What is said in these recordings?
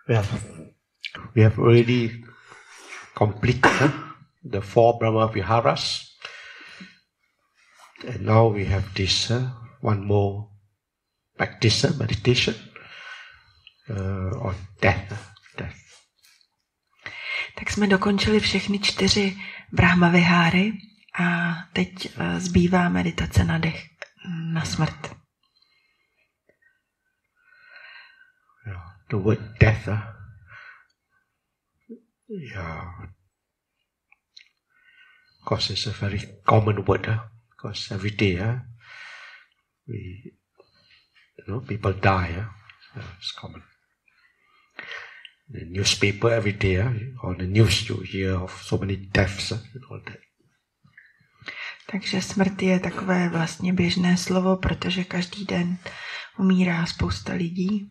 Well, we have already completed the 4 Brahma Viharas, and now we have this one more practice, meditation on death. Tak jsme dokončili všechny 4 Brahma Viháry a teď zbývá meditace na dech, na smrt. The word death, of course it's a very common word, because every day people die, it's common. The newspaper every day, on the news you hear of so many deaths and all that. Takže smrt je takové vlastně běžné slovo, protože každý den umírá spousta lidí.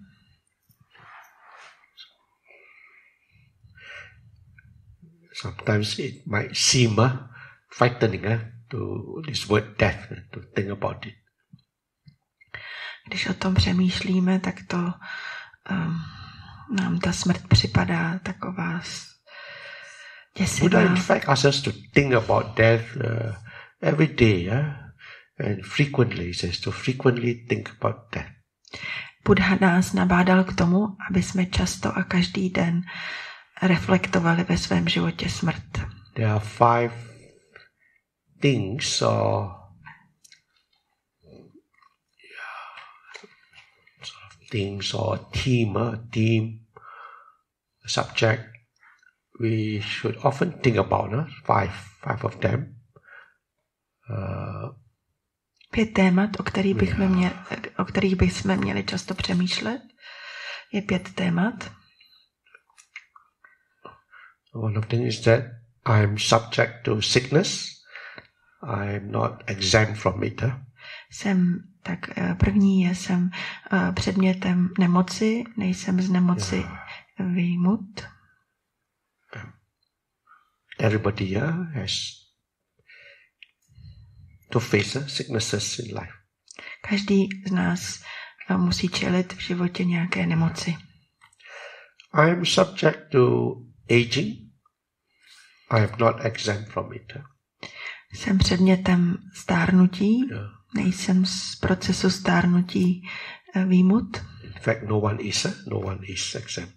Sometimes it might seem frightening to this word death, to think about it. Když o tom přemýšlíme, tak to nám ta smrt připadá taková děsivá. Buddha in fact asks us to think about death every day, and frequently. He says to frequently think about death. Buddha nás nabádal k tomu, aby jsme často a každý den reflektovali ve svém životě smrt. There are 5 things or theme, subject we should often think about. 5 of them. 5 témat, o kterých bychom měli často přemýšlet. Je 5 témat. One of them is that I'm subject to sickness. I'm not exempt from it. První je, jsem předmětem nemoci, nejsem z nemoci vyjmut. Everybody has to face sicknesses in life. Každý z nás musí čelit v životě nějaké nemoci. I'm subject to aging. I am not exempt from it. Jsem předmětem stárnutí, nejsem z procesu stárnutí výjimut. In fact, no one is exempt.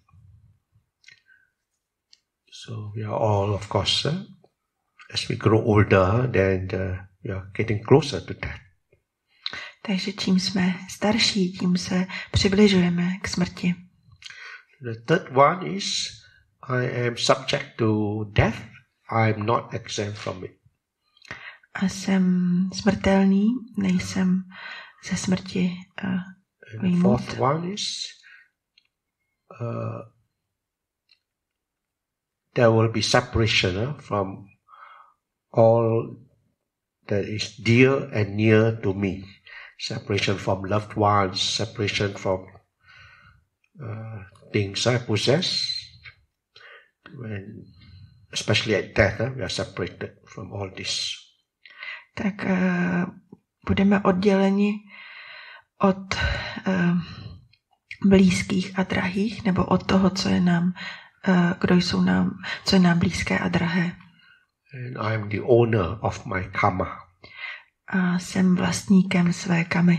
So we are all, of course, as we grow older, then we are getting closer to death. Takže čím jsme starší, tím se přibližujeme k smrti. The third one is I am subject to death. I am not exempt from it. A jsem smrtelný, nejsem ze smrti vyjmut. Fourth one is there will be separation from all that is dear and near to me. Separation from loved ones, separation from things I possess. Especially at death, we are separated from all this. Tak budeme odděleni od blízkých a drahých, nebo od toho, co je nám, co je nám blízké a drahé. And I am the owner of my karma. A jsem vlastníkem své kamy.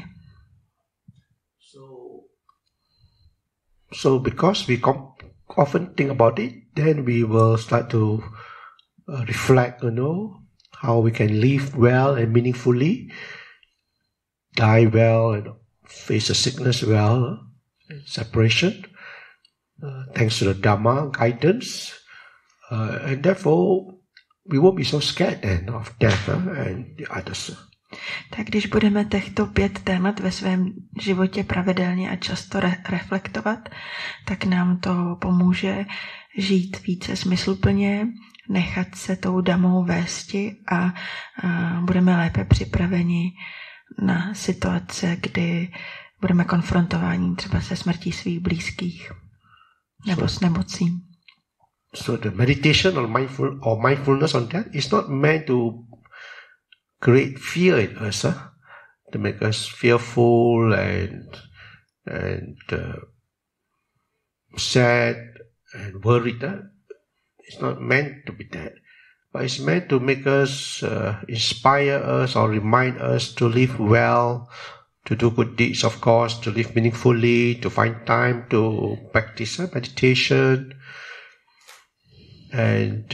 So because we often think about it, then we will start to reflect, how we can live well and meaningfully, die well and face the sickness well, separation, thanks to the Dhamma guidance, and therefore we won't be so scared then of death and the others. Tak když budeme těchto 5 témat ve svém životě pravidelně a často reflektovat, tak nám to pomůže žít více smysluplně, nechat se tou Dhammou vésti a budeme lépe připraveni na situace, kdy budeme konfrontováni třeba se smrtí svých blízkých nebo s nemocí. So the meditation or mindfulness on that is not meant to create fear in us, to make us fearful and sad and worried. It's not meant to be that. But it's meant to make us, inspire us or remind us to live well, to do good deeds, of course, to live meaningfully, to find time to practice meditation, and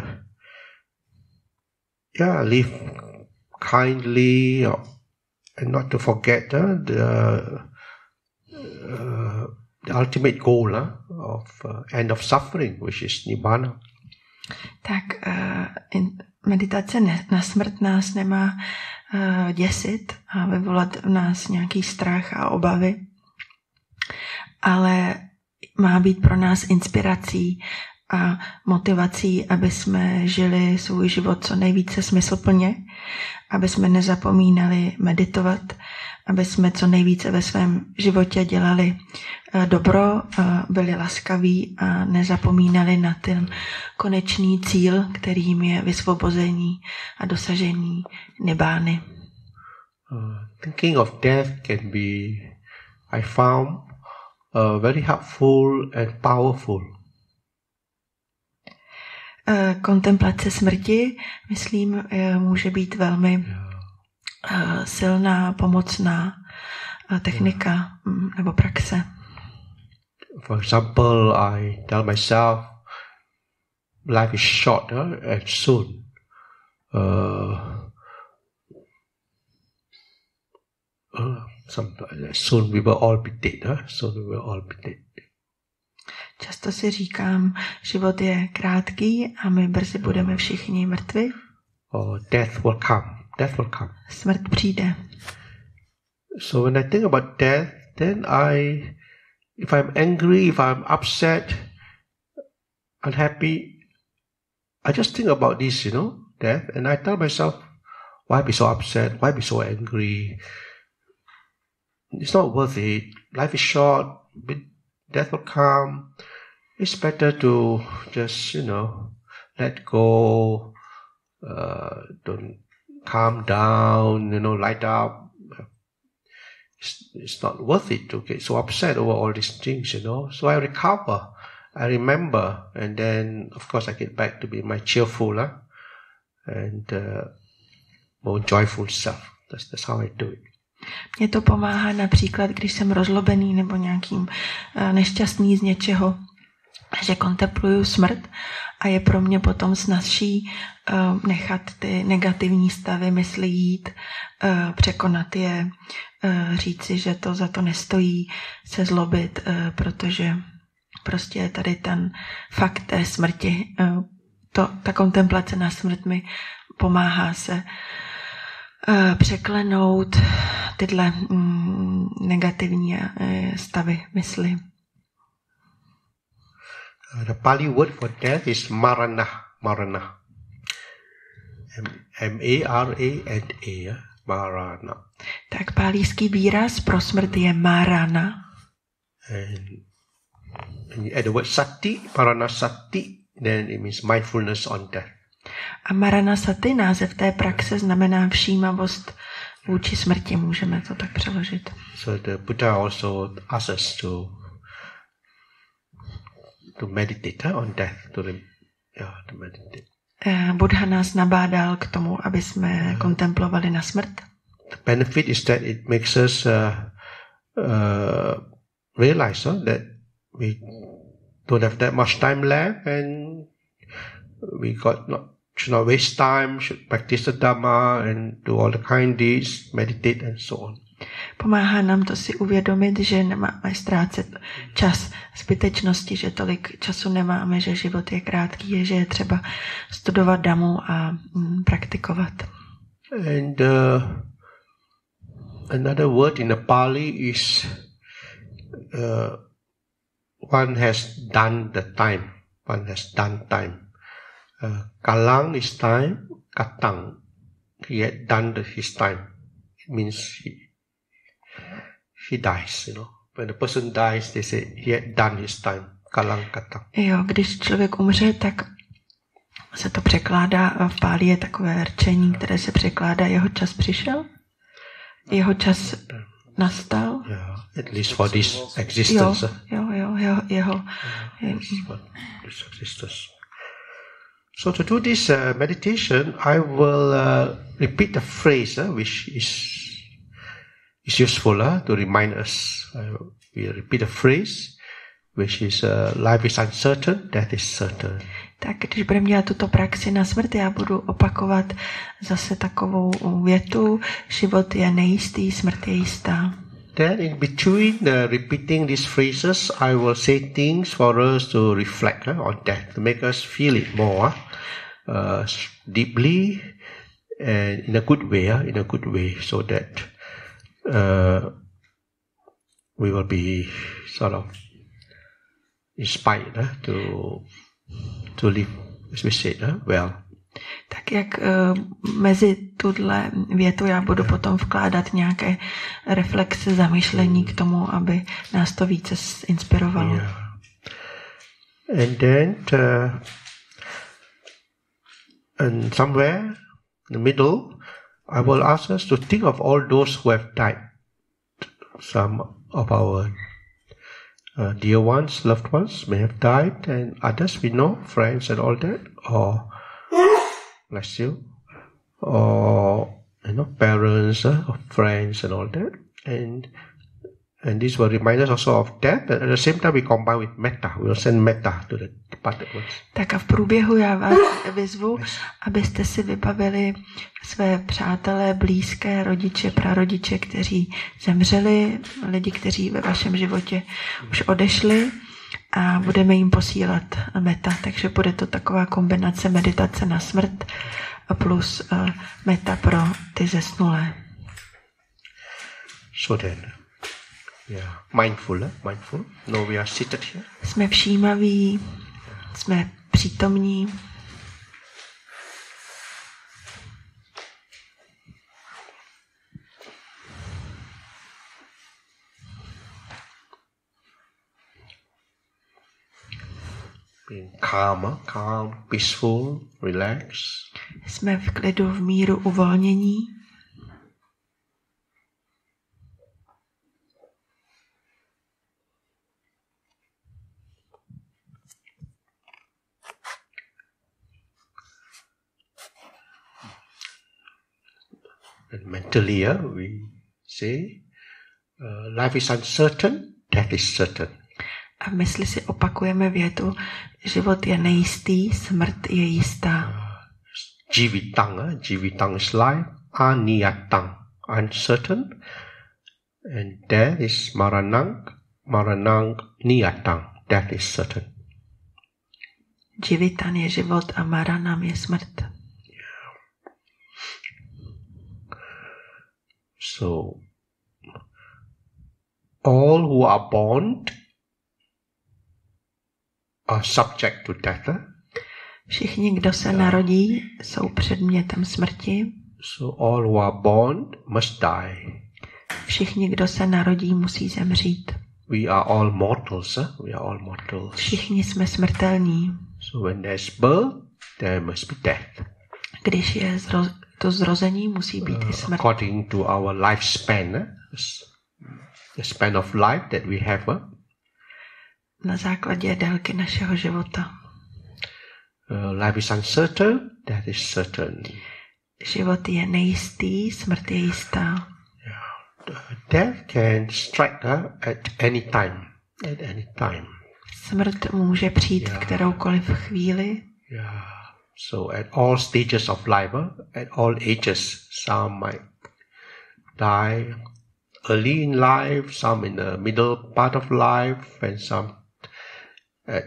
live kindly, and not to forget the ultimate goal of end of suffering, which is Nibbana. Tak meditace na smrt nás nemá děsit a vyvolat v nás nějaký strach a obavy, ale má být pro nás inspirací a motivací, aby jsme žili svůj život co nejvíce smysluplně, aby jsme nezapomínali meditovat, aby jsme co nejvíce ve svém životě dělali dobro, byli laskaví a nezapomínali na ten konečný cíl, kterým je vysvobození a dosažení nibbány. Thinking of death can be, I found, very helpful and powerful. Kontemplace smrti, myslím, může být velmi silná, pomocná technika nebo praxe. For example, I tell myself, life is short and soon. Soon we will all be dead. Soon we will all be dead. Často si říkám, život je krátký a my brzy budeme všichni mrtvi. Death will come. Death will come. Smrt přijde. So when I think about death, then if I'm angry, if I'm upset, unhappy, I just think about this, death, and I tell myself, why be so upset? Why be so angry? It's not worth it. Life is short. Death will come. It's better to just, let go. Don't calm down. Light up. It's not worth it to get so upset over all these things. So I recover. I remember, and then of course I get back to be my cheerful, and more joyful self. That's how I do it. Mně to pomáhá například, když jsem rozlobený nebo nějakým nešťastný z něčeho, že kontempluju smrt a je pro mě potom snazší nechat ty negativní stavy mysli jít, překonat je, říci, že to za to nestojí, se zlobit, protože prostě je tady ten fakt té smrti. Ta kontemplace na smrt mi pomáhá se překlenout tyhle negativní stavy mysli. The Pali word for death is marana. Marana. M-A-R-A-N-A. Marana. Tak pálíský výraz pro smrt je marana. And when you add the word sati, marana sati, then it means mindfulness on death. A maranasati, název té praxe, znamená všímavost vůči smrti, můžeme to tak přeložit. So the Buddha also asks us to meditate on death, to meditate. Buddha nás nabádal k tomu, aby jsme kontemplovali na smrt. The benefit is that it makes us realize that we don't have that much time left, and we should not waste time, should practice the Dhamma and do all the kind deeds, meditate and so on. Pomáhá nám to si uvědomit, že nemáme ztrácet čas zbytečnosti, že tolik času nemáme, že život je krátký, že je třeba studovat Dhammu a praktikovat. And another word in the Pali is one has done the time. One has done time. Kalang is time. Katang, he had done his time. It means he dies, When the person dies, they say he had done his time. Kalang katang. Jo, když člověk umře, tak se to překládá, v Pálí je takové rčení, které se překládá, jeho čas přišel. Jeho čas nastal. Yeah, at least for this existence. Jeho. For this existence. So to do this meditation, I will repeat the phrase which is useful to remind us. We repeat the phrase which is life is uncertain, death is certain. Tak když budeme dělat tuto praxi na smrt, já budu opakovat zase takovou větu: život je nejistý, smrt je jistá. Then in between repeating these phrases, I will say things for us to reflect on death, to make us feel it more deeply and in a good way, so that we will be sort of inspired to live, as we said, well. Tak jak mezi tuhle větu já budu potom vkládat nějaké reflexe, zamyšlení k tomu, aby nás to více inspirovalo. Yeah. And then and somewhere in the middle, I will ask us to think of all those who have died. Some of our dear ones, loved ones may have died, and others we know, friends and all that, or bless you, or parents, or friends and all that, and these will remind us also of death. But at the same time, we combine with metta. We will send metta to the departed ones. Tak a v průběhu já vás vyzvu, abyste si vybavili své přátelé, blízké, rodiče, prarodiče, kteří zemřeli, lidi, kteří ve vašem životě už odešli, a budeme jim posílat metta. Takže bude to taková kombinace meditace na smrt a plus metta pro ty zesnulé. So then, yeah, mindful. No, we are seated here. Jsme všímaví, jsme přítomní. Being calm, peaceful, relaxed. Jsme v klidu, v míru, uvolnění. And mentally, we say, life is uncertain, death is certain. A v mysli si opakujeme větu: život je nejistý, smrt je jistá. Jivitang is life, aniyatang, uncertain, and death is maranang niyatang, death is certain. Jivitan je život a maranam je smrt. So, all who are born are subject to death. Všichni, kdo se narodí, jsou předmětem smrti. So all who are born must die. Všichni, kdo se narodí, musí zemřít. We are all mortals. Všichni jsme smrtelní. So when there's birth, there must be death. Když je to zrození, musí být i smrt. According to our lifespan, the span of life that we have. Na základě délky našeho života. Life is uncertain, death is certain. Život je nejistý, smrt je jistá. Death can strike at any time. Smrt může přijít v kteroukoliv chvíli. So at all stages of life, at all ages, some might die early in life, some in the middle part of life, and some at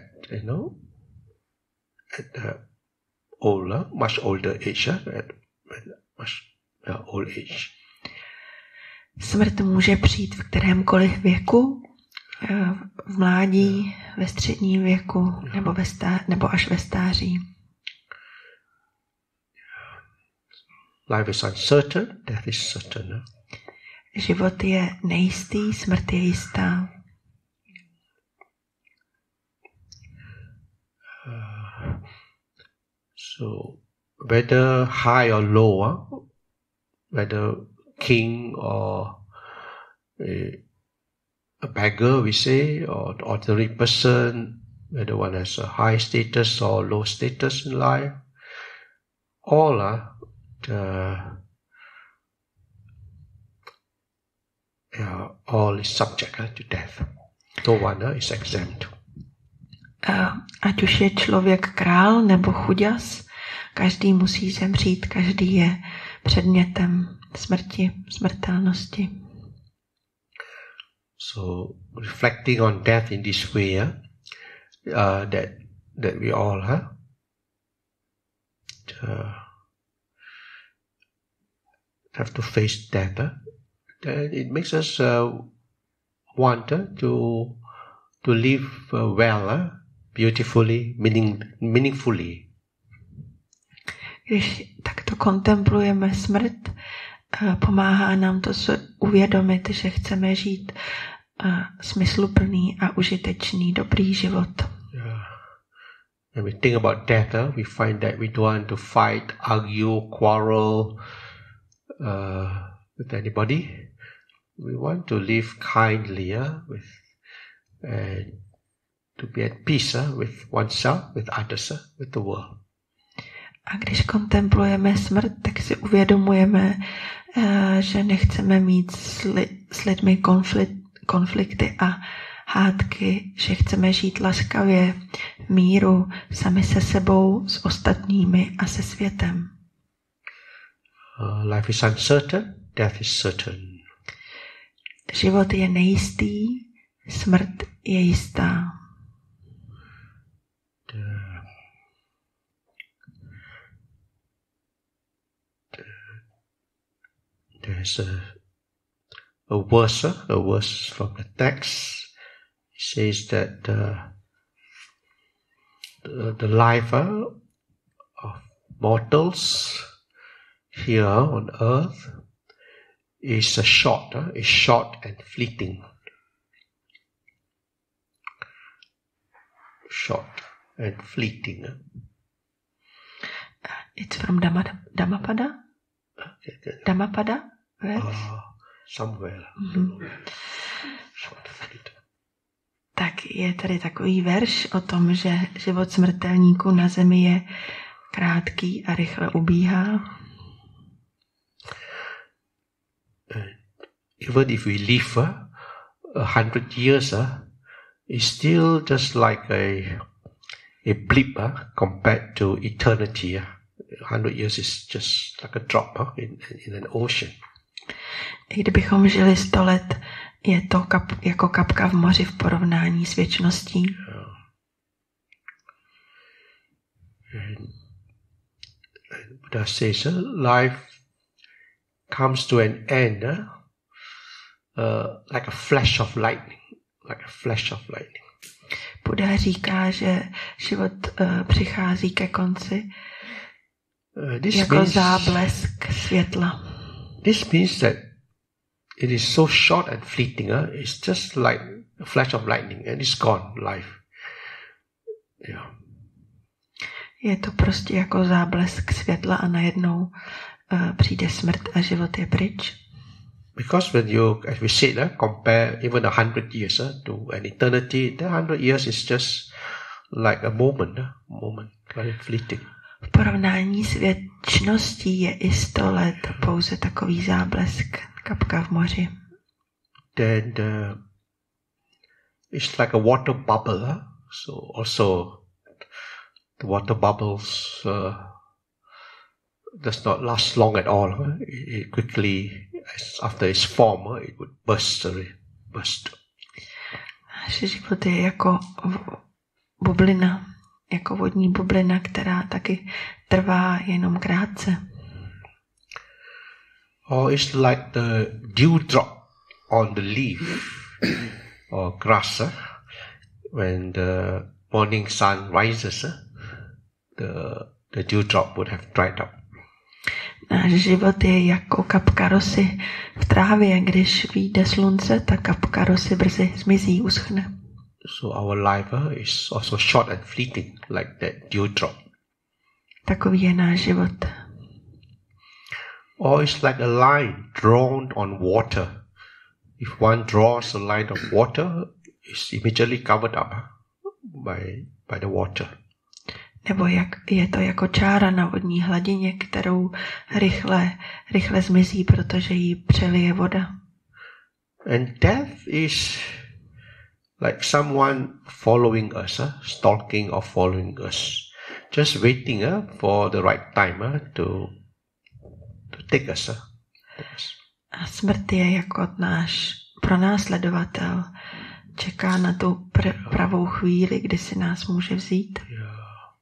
much older age, old age. Smrt může přijít v kterémkoliv věku, v mládí, ve středním věku, nebo až ve stáří. Life is uncertain, death is certain. Život je nejistý, smrt je jistá. So whether high or low, whether king or a beggar, we say, or an ordinary person, whether one has a high status or low status in life, all all is subject to death. No one is exempt. Ať už je člověk král nebo chuďas, každý musí zemřít, každý je předmětem smrti, smrtelnosti. So reflecting on death in this way, that we all have to face death, then it makes us want to live well, beautifully, meaningfully. Když takto kontemplujeme smrt, pomáhá nám to se uvědomit, že chceme žít smysluplný a užitečný, dobrý život. When we think about death, we find that we don't want to fight, argue, quarrel with anybody. We want to live kindly, and to be at peace with oneself, with others, with the world. A když kontemplujeme smrt, tak si uvědomujeme, že nechceme mít s lidmi konflikty a hádky, že chceme žít laskavě, v míru, sami se sebou, s ostatními a se světem. Life is uncertain, death is certain. Život je nejistý, smrt je jistá. There's a verse from the text. It says that the life of mortals here on earth is short and fleeting. Short and fleeting. It's from Dhammapada? Dhammapada? Somewhere. Tak je tady takový verš o tom, že život smrtelníků na zemi je krátký a rychle ubíhá. Even if we live 100 years, it's still just like a blip compared to eternity. 100 years is just like a drop in an ocean. I kdybychom žili 100 let, je to jako kapka v moři v porovnání s věčností. And Buddha says life comes to an end like a flash of lightning. Buddha říká, že život přichází ke konci jako záblesk světla. This means that it is so short and fleeting. It's just like a flash of lightning and it's gone, life. Yeah. Je to prostě jako záblesk světla a najednou přijde smrt a život je pryč. Because when you, as we said, compare even 100 years to an eternity, the 100 years is just like a moment, very fleeting. V porovnání s věčností je i 100 let pouze takový záblesk, kapka v moři. Then it's like a water bubble. So also the water bubbles does not last long at all. It quickly, after its form, it would burst. Naše život je jako bublina, jako vodní bublina, která taky trvá jenom krátce. Or it's like the dewdrop on the leaf or grass. When the morning sun rises, the dewdrop would have dried up. Náš život je jako kapka rosy v trávě. Když vyjde slunce, ta kapka rosy brzy zmizí, uschne. So our life is also short and fleeting, like that dewdrop. Takový je náš život. Or it's like a line drawn on water. If one draws a line of water, it's immediately covered up by the water. Nebo jak je to jako čára na vodní hladině, kterou rychle zmizí, protože ji přelije voda. And death is like someone following us, stalking or following us, just waiting for the right time to take us. A smrt je jako náš pronásledovatel. Čeká na tu pravou chvíli, kdy si nás může vzít. Yeah.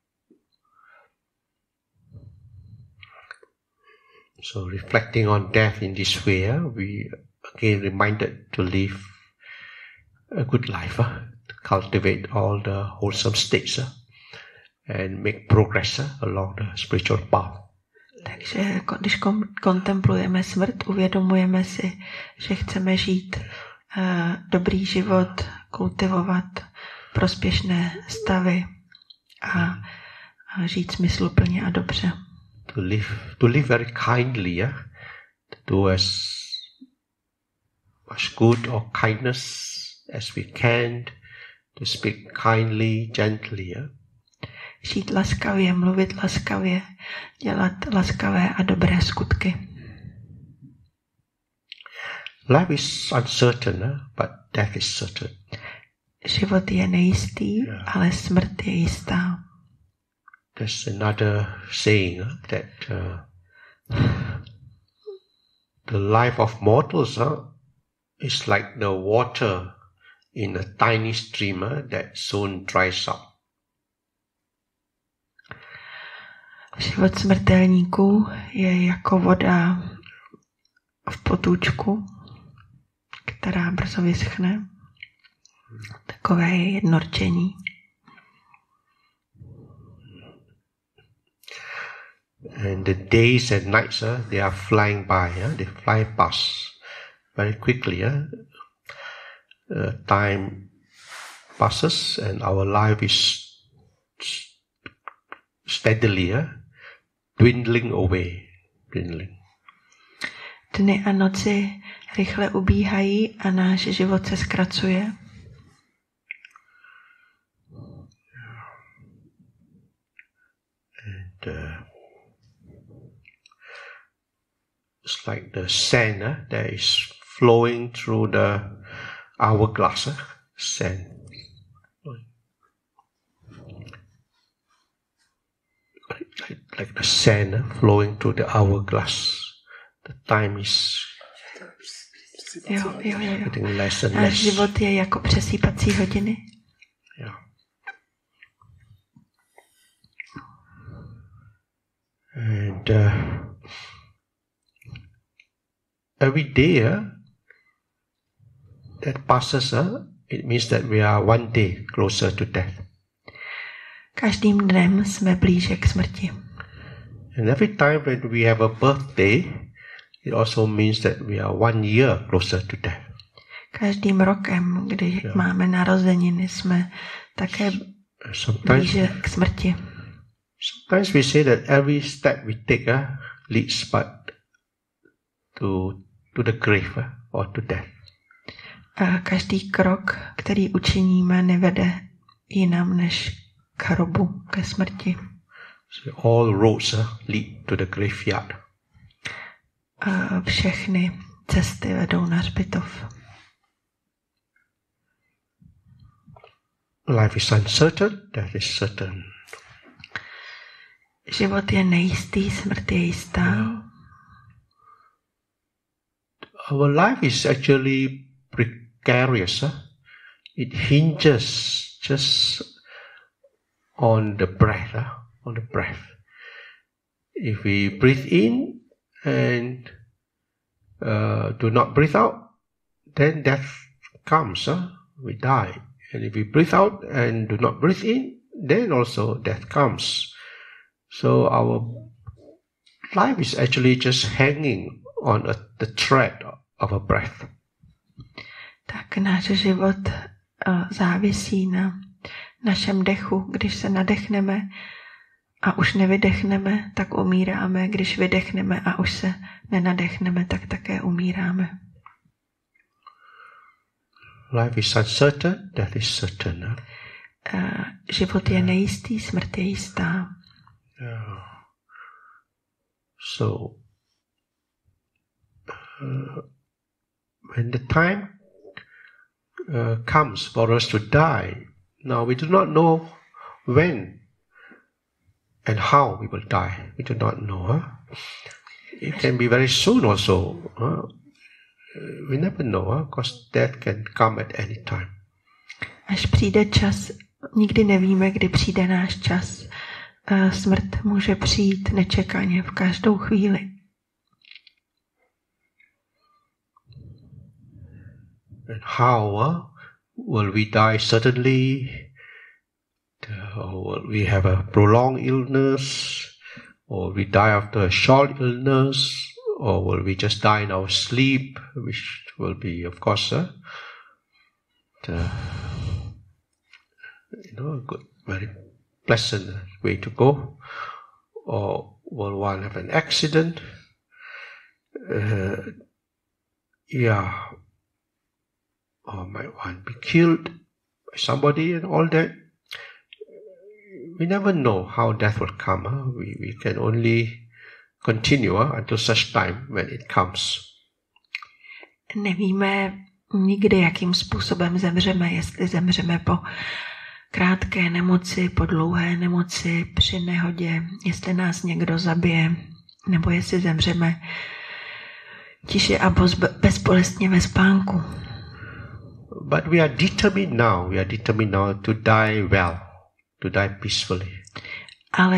So reflecting on death in this way, we again reminded to live a good life, to cultivate all the wholesome states and make progress along the spiritual path. Takže když kontemplujeme smrt, uvědomujeme si, že chceme žít dobrý život, kultivovat prospěšné stavy a žít smysluplně a dobře. To live very kindly, to do as much good or kindness as we can, to speak kindly, gently. Žít laskavě, mluvit laskavě, dělat laskavé a dobré skutky. Life is uncertain, but death is certain. Život je nejistý, ale smrt je jistá. There's another saying that the life of mortals is like the water in a tiny stream that soon dries up. Život smrtelníků je jako voda v potůčku, která brzo vyschne. Takové je jednorčení. And the days and nights, they are flying by. They fly past very quickly. Time passes and our life is steadily dwindling away. Dny a noci rychle ubíhají a náš život se zkracuje. And it's like the sand that is flowing through the hourglass. Sand. Like the sand flowing through the hourglass. The time is getting less and Náš less. život je jako přesýpací hodiny. Yeah. And every day that passes, it means that we are one day closer to death. Každým dnem jsme blíže k smrti. And every time when we have a birthday, it also means that we are 1 year closer to death. Každým rokem, kdy máme narozeniny, jsme také blíže k smrti. Sometimes we say that every step we take leads but to the grave or to death. A každý krok, který učiníme, nevede jinam než k hrobu, ke smrti. So all roads lead to the graveyard. A všechny cesty vedou na hřbitov. Life is uncertain, death is certain. Život je nejistý, smrt je jistá. Our life is actually precarious. It hinges just on the breath. If we breathe in and do not breathe out, then death comes. We die. And if we breathe out and do not breathe in, then also death comes. So our life is actually just hanging on the thread of a breath. Tak náš život závisí na našem dechu. Když se nadechneme a už nevydechneme, tak umíráme. Když vydechneme a už se nenadechneme, tak také umíráme. Life is uncertain, death is certain. Život je nejistý, smrt je jistá. So, when the time comes for us to die, now we do not know when and how we will die. We do not know. It can be very soon also. We never know, because death can come at any time. Až přijde čas, nikdy nevíme, kdy přijde náš čas. Smrt může přijít nečekaně v každou chvíli. And how will we die suddenly? Or will we have a prolonged illness? Or will we die after a short illness? Or will we just die in our sleep? Which will be, of course, a good, very pleasant way to go. Or will one have an accident? Or might one be killed by somebody and all that. We never know how death will come. We can only continue until such time when it comes. Nevíme nikdy, jakým způsobem zemřeme, jestli zemřeme po krátké nemoci, po dlouhé nemoci, při nehodě, jestli nás někdo zabije, nebo jestli zemřeme tiše a bezbolestně ve spánku. But we are determined now. We are determined now to die well, to die peacefully. Ale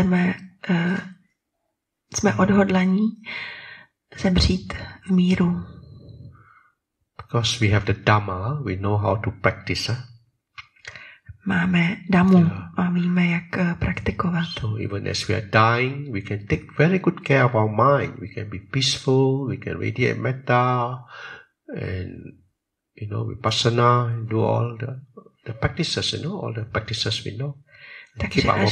jsme odhodlaní zemřít v míru. Because we have the Dhamma, we know how to practice. Máme Dhammu a víme, jak praktikovat. So even as we are dying, we can take very good care of our mind. We can be peaceful, we can radiate metta, and vipassana, and do all the practices, all the practices we know. Takže až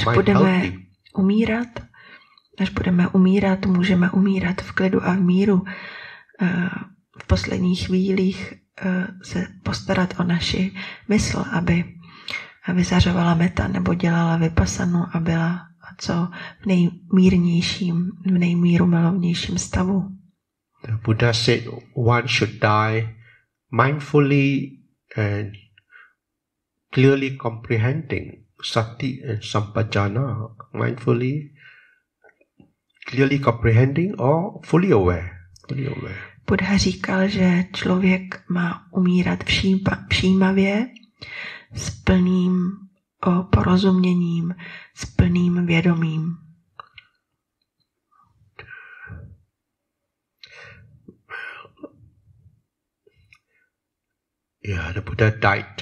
budeme umírat, můžeme umírat v klidu a v míru. V posledních chvílích se postarat o naši mysl, aby vyzařovala meta nebo dělala vipassanu a byla co v nejmíru milovnějším stavu. The Buddha said one should die mindfully and clearly comprehending sati and sampajana. Mindfully, clearly comprehending or fully aware. Buddha říkal, že člověk má umírat všímavě, s plným porozuměním, s plným vědomím. The Buddha died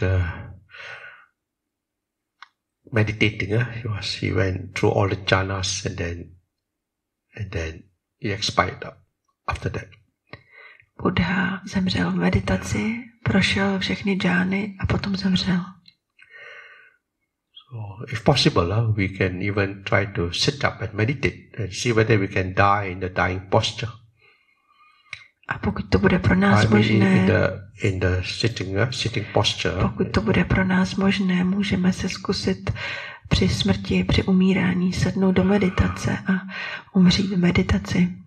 meditating. He went through all the jhanas and then he expired after that. Buddha zemřel v meditaci, prošel všechny džány a potom zemřel. So, if possible, we can even try to sit up and meditate and see whether we can die in the dying posture. A pokud to bude pro nás možné, in the sitting posture. Pokud to bude pro nás možné, můžeme se zkusit při smrti, při umírání sednout do meditace a umřít v meditaci.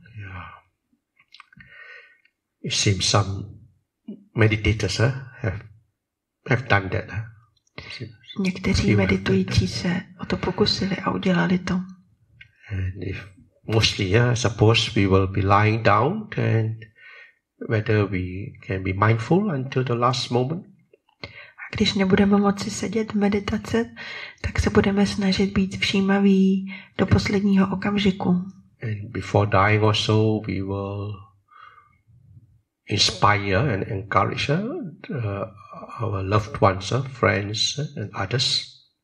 It seems some meditators have done that. Někteří meditující se o to pokusili a udělali to. And if mostly, suppose we will be lying down, and whether we can be mindful until the last moment. A když nebudeme moci sedět v meditaci, tak se budeme snažit být všímaví do posledního okamžiku. And before dying also, we will inspire and encourage our loved ones, friends and others.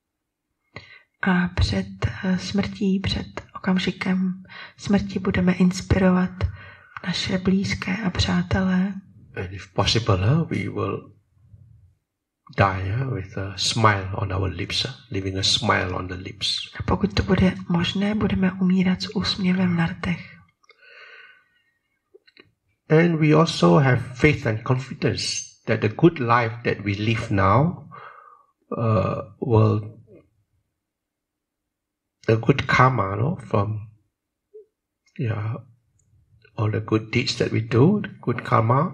A před smrtí, před okamžikem smrti budeme inspirovat naše blízké a přátelé. And if possible, we will die with a smile on our lips, leaving a smile on the lips. A pokud to bude možné, budeme umírat s úsměvem na rtech. And we also have faith and confidence that the good life that we live now will, the good karma, no, from all the good deeds that we do, good karma,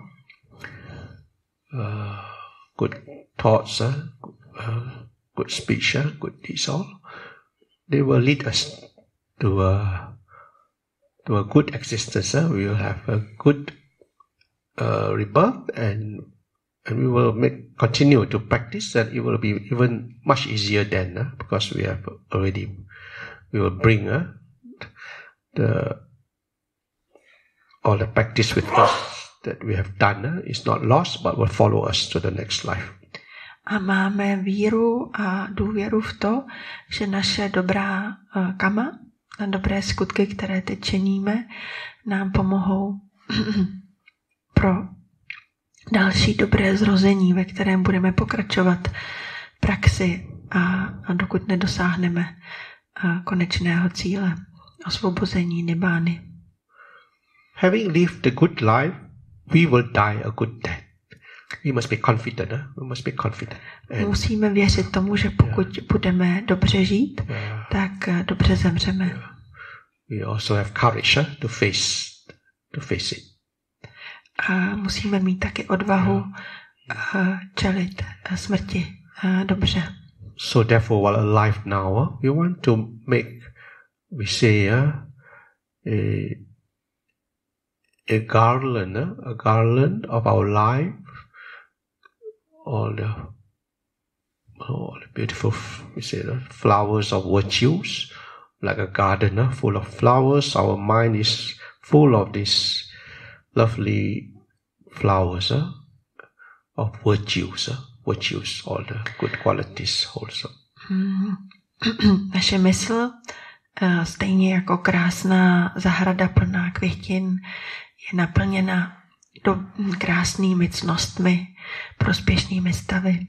good thoughts, good speech, good deeds, all, they will lead us to a good existence. We will have a good rebirth, and we will continue to practice, and it will be even much easier then, because we will bring all the practice with us that we have done is not lost, but will follow us to the next life. A máme víru a důvěru v to, že naše dobrá karma a dobré skutky, které teď činíme, nám pomohou pro další dobré zrození, ve kterém budeme pokračovat v praxi a dokud nedosáhneme konečného cíle osvobození nibány. Having lived the good life, we will die a good death. We must be confident. We must be confident. Musíme věřit tomu, že pokud budeme dobře žít, tak dobře zemřeme. We also have courage to face it. A musíme mít taky odvahu čelit smrti dobře. So therefore, while alive now, we want to make, we say, a garland of our life, all the beautiful, we say, the flowers of virtues, like a garden full of flowers. Our mind is full of these lovely flowers of virtues, all the good qualities also. Naše mysl, stejně jako krásná zahrada plná květin, je naplněna krásnými cnostmi, prospěšnými stavy.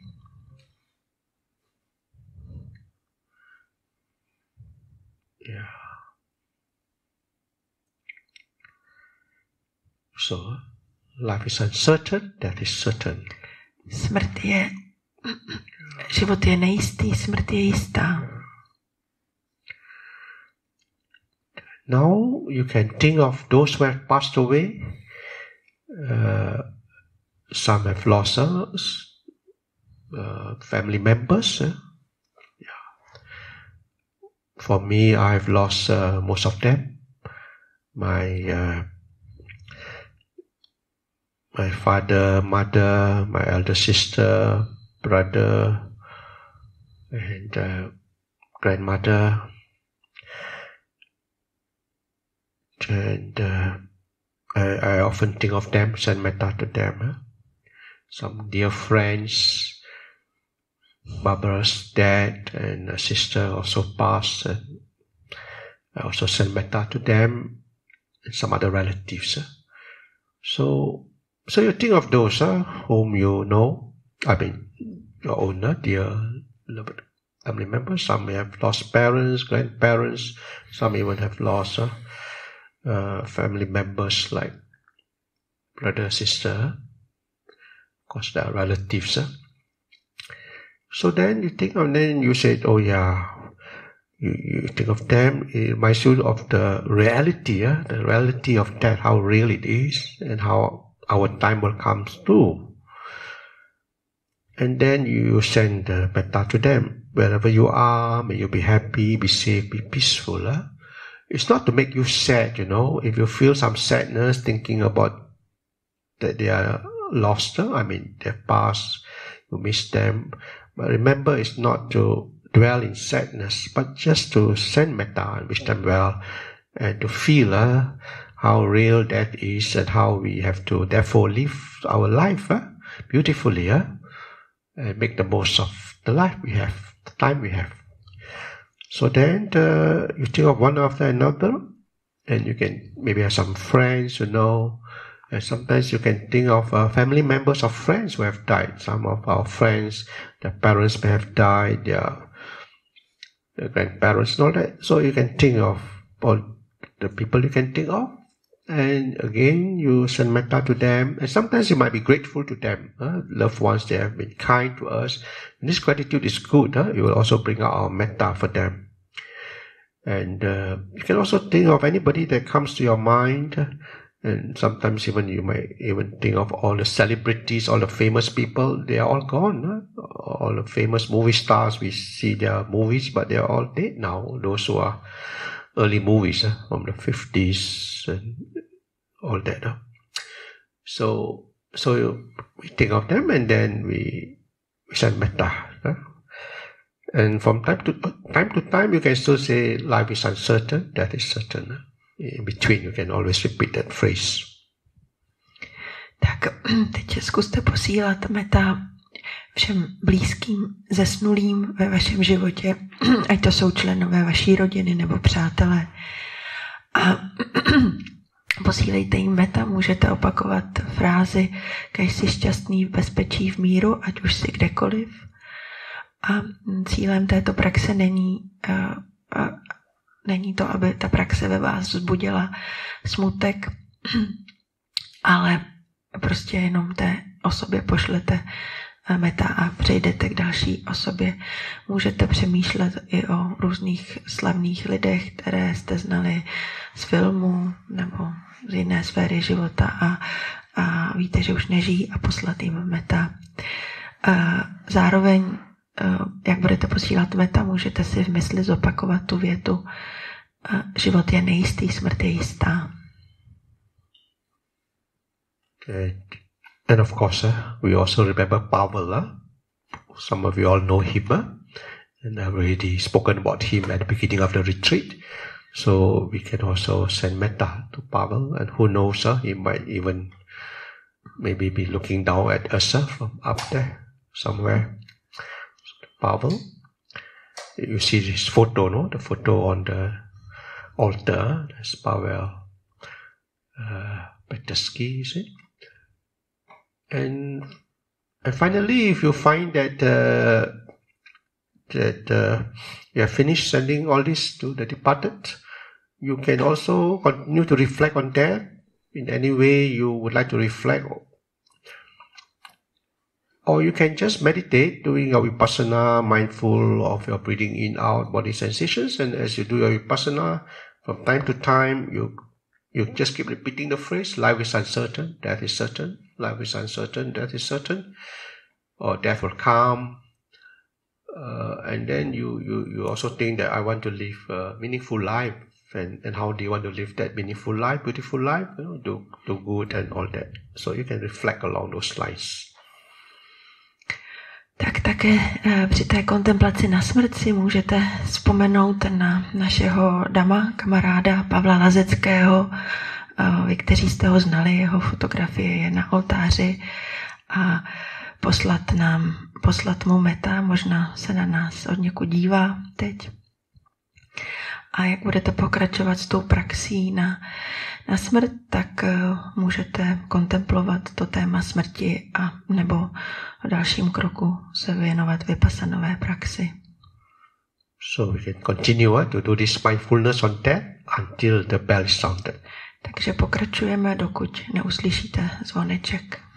So, life is uncertain, that is certain. Život je nejistý, smrt je jistá. Now you can think of those who have passed away. Some have lost family members. For me, I've lost most of them. My father, mother, my elder sister, brother, and grandmother. And I often think of them, send metta to them. Some dear friends, Barbara's dad and a sister also passed. And I also send metta to them and some other relatives. So you think of those whom you know, I mean your own dear beloved family members. Some may have lost parents, grandparents. Some even have lost family members like brother, sister. Of course, they are relatives. So then you think of them, you said, oh yeah, you think of them, it reminds you of the reality of death, how real it is, and how our time will come too. And then you send the metta to them. Wherever you are, may you be happy, be safe, be peaceful. It's not to make you sad, if you feel some sadness thinking about that they are lost, they've passed, you miss them. But remember, it's not to dwell in sadness, but just to send metta and wish them well, and to feel how real that is, and how we have to therefore live our life beautifully, and make the most of the life we have, the time we have. So then you think of one after another, and you can maybe have some friends, and sometimes you can think of family members of friends who have died. Some of our friends, their parents may have died, their grandparents and all that. So you can think of all the people you can think of, And again, you send metta to them. And sometimes you might be grateful to them. Loved ones, they have been kind to us. And this gratitude is good. You will also bring out our metta for them. And you can also think of anybody that comes to your mind. And sometimes even you might even think of all the celebrities, all the famous people. They are all gone. All the famous movie stars, we see their movies, but they are all dead now. Those who are early movies from the 50s and all that. So we think of them and then we send metta. And from time to time, you can still say life is uncertain, death is certain. In between, you can always repeat that phrase. Tak teď zkuste posílat metta všem blízkým zesnulým ve vašem životě, ať to jsou členové vaší rodiny nebo přátelé. A posílejte jim metta, můžete opakovat frázi kež jsi šťastný v bezpečí, v míru, ať už jsi kdekoliv. A cílem této praxe není to, aby ta praxe ve vás vzbudila smutek, ale prostě jenom té osobě pošlete metta a přejdete k další osobě. Můžete přemýšlet i o různých slavných lidech, které jste znali z filmu nebo z jiné sféry života a víte, že už nežijí, a poslat jim metta. Zároveň, jak budete posílat metta, můžete si v mysli zopakovat tu větu: život je nejistý, smrt je jistá. Okay. And of course, we also remember Pavel. Some of you all know him, and I've already spoken about him at the beginning of the retreat. So we can also send metta to Pavel, and who knows, he might even maybe be looking down at us from up there somewhere. Pavel, you see this photo, no? The photo on the altar. That's Pavel Petersky, is it? And finally, if you find that you have finished sending all this to the departed, you can also continue to reflect on that in any way you would like to reflect. Or you can just meditate, doing your vipassana, mindful of your breathing in, out, body sensations. And as you do your vipassana, from time to time, you just keep repeating the phrase, life is uncertain, death is certain. Life is uncertain, death is certain. Or death will come. And then you also think that I want to live a meaningful life. And how do you want to live that meaningful life, beautiful life? Do good and all that. So you can reflect along those lines. Tak také při té kontemplaci na smrt si můžete vzpomenout na našeho dama, kamaráda Pavla Lazeckého. Vy, kteří jste ho znali, jeho fotografie je na oltáři, a poslat mu metta, možná se na nás od někud dívá teď. A jak budete pokračovat s tou praxí na smrt, tak můžete kontemplovat to téma smrti a nebo v dalším kroku se věnovat vipassanové praxi. So we can continue to do this mindfulness on death until the bell is sounded. Takže pokračujeme, dokud neuslyšíte zvoneček.